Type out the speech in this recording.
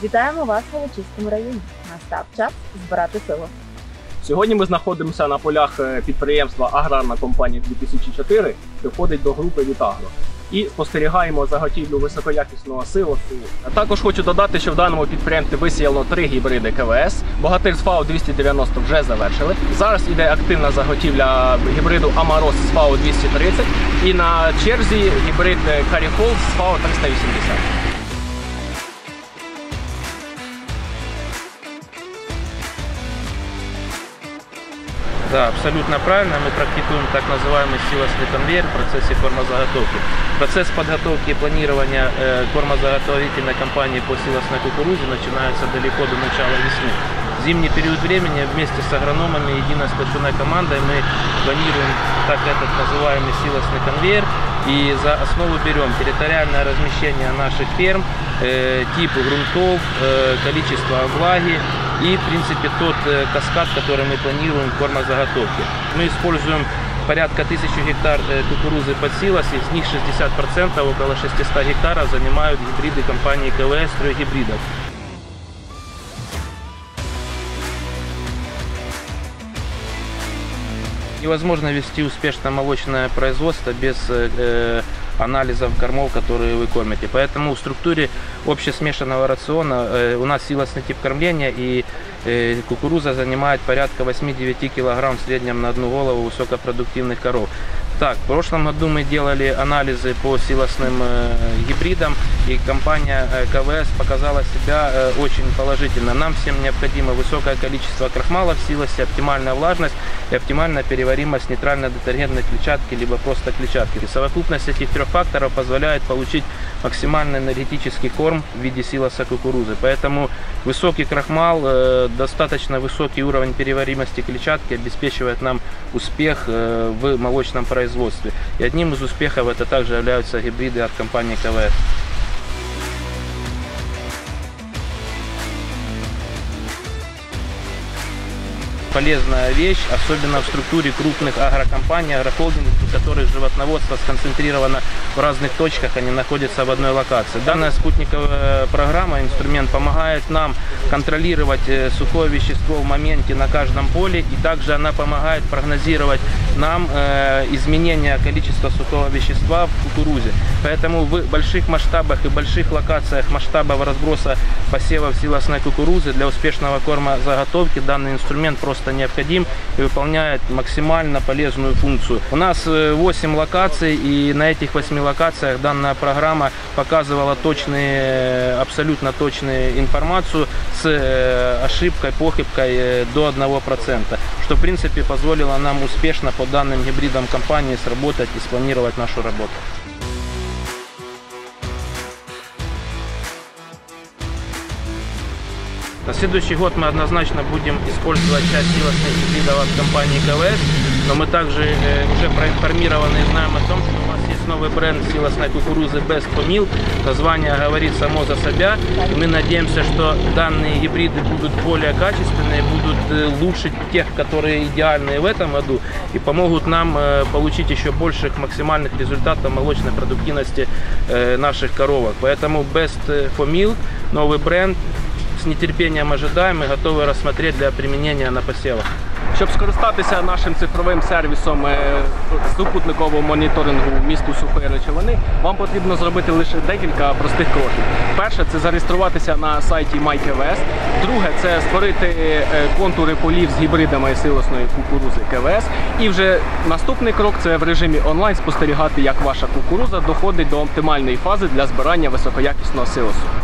Вітаємо вас в Волочиському районі. Настав час збирати силос. Сьогодні ми знаходимося на полях підприємства Аграрна компанія 2004, що входить до групи Вітагро. І спостерігаємо заготівлю високоякісного силосу. Також хочу додати, що в даному підприємстві висіяно 3 гібриди КВС. Богатир з ФАО 290 вже завершили. Зараз іде активна заготівля гібриду Амарос з ФАО 230 і на черзі гібрид Каріфол з ФАО 380. Да, абсолютно правильно. Мы практикуем так называемый силосный конвейер в процессе кормозаготовки. Процесс подготовки и планирования кормозаготовительной кампании по силосной кукурузе начинается далеко до начала весны. В зимний период времени вместе с агрономами, единой сплоченной командой мы планируем так этот называемый силосный конвейер. И за основу берем территориальное размещение наших ферм, типы грунтов, количество влаги и, в принципе, тот каскад, который мы планируем в кормозаготовке. Мы используем порядка 1000 гектар кукурузы под силос, из них 60%, около 600 гектаров, занимают гибриды компании КВС, 3 гибридов. Невозможно вести успешное молочное производство без анализов кормов, которые вы кормите. Поэтому в структуре общесмешанного рациона у нас силосный тип кормления, и кукуруза занимает порядка 8-9 кг в среднем на одну голову высокопродуктивных коров. Так, в прошлом году мы делали анализы по силосным гибридам, и компания КВС показала себя очень положительно. Нам всем необходимо высокое количество крахмала в силосе, оптимальная влажность и оптимальная переваримость нейтрально-детергентной клетчатки, либо просто клетчатки. И совокупность этих 3 факторов позволяет получить максимально энергетический корм в виде силоса кукурузы. Поэтому высокий крахмал, достаточно высокий уровень переваримости клетчатки обеспечивает нам успех в молочном производстве. И одним из успехов это также являются гибриды от компании КВС. Полезная вещь, особенно в структуре крупных агрокомпаний, агрохолдингов, у которых животноводство сконцентрировано в разных точках, они находятся в одной локации. Данная спутниковая программа, инструмент, помогает нам контролировать сухое вещество в моменте на каждом поле, и также она помогает прогнозировать нам изменение количества сухого вещества в кукурузе. Поэтому в больших масштабах и больших локациях масштабов разброса посевов силосной кукурузы для успешного кормозаготовки данный инструмент просто необходим и выполняет максимально полезную функцию. У нас 8 локаций, и на этих 8 локациях данная программа показывала абсолютно точную информацию с ошибкой, похибкой до 1%, что в принципе позволило нам успешно по данным гибридам компании сработать и спланировать нашу работу. На следующий год мы однозначно будем использовать часть силосных гибридов от компании КВС, но мы также уже проинформированы и знаем о том, что у нас есть новый бренд силосной кукурузы Best for Meal. Название говорит само за себя. И мы надеемся, что данные гибриды будут более качественные, будут лучше тех, которые идеальные в этом году, и помогут нам получить еще больших максимальных результатов молочной продуктивности наших коровок. Поэтому Best for Meal, новый бренд, с нетерпением ожидаем и готовы рассмотреть для применения на посевах. Щоб скористатися нашим цифровим сервісом супутникового моніторингу місту Сухої речовини, вам потрібно зробити лише декілька простих кроків. Перше – це зареєструватися на сайті MyKVS. Друге – це створити контури полів з гібридами силосної кукурузи КВС. І вже наступний крок – це в режимі онлайн спостерігати, як ваша кукуруза доходить до оптимальної фази для збирання високоякісного силосу.